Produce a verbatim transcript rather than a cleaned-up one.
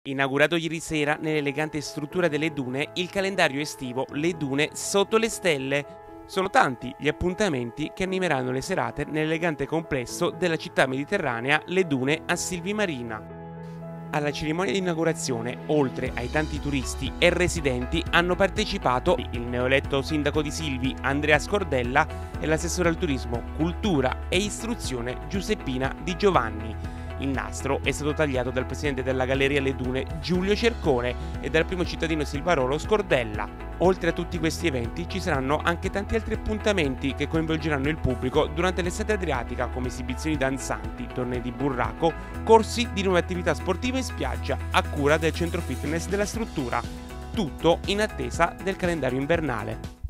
Inaugurato ieri sera nell'elegante struttura delle Dune il calendario estivo Le Dune sotto le stelle. Sono tanti gli appuntamenti che animeranno le serate nell'elegante complesso della città mediterranea Le Dune a Silvi Marina. Alla cerimonia di inaugurazione, oltre ai tanti turisti e residenti, hanno partecipato il neoeletto sindaco di Silvi Andrea Scordella e l'assessore al turismo, cultura e istruzione Giuseppina Di Giovanni. Il nastro è stato tagliato dal presidente della Galleria Le Dune Giulio Cercone e dal primo cittadino silvarolo Scordella. Oltre a tutti questi eventi ci saranno anche tanti altri appuntamenti che coinvolgeranno il pubblico durante l'estate adriatica, come esibizioni danzanti, tornei di burraco, corsi di nuove attività sportive in spiaggia a cura del centro fitness della struttura. Tutto in attesa del calendario invernale.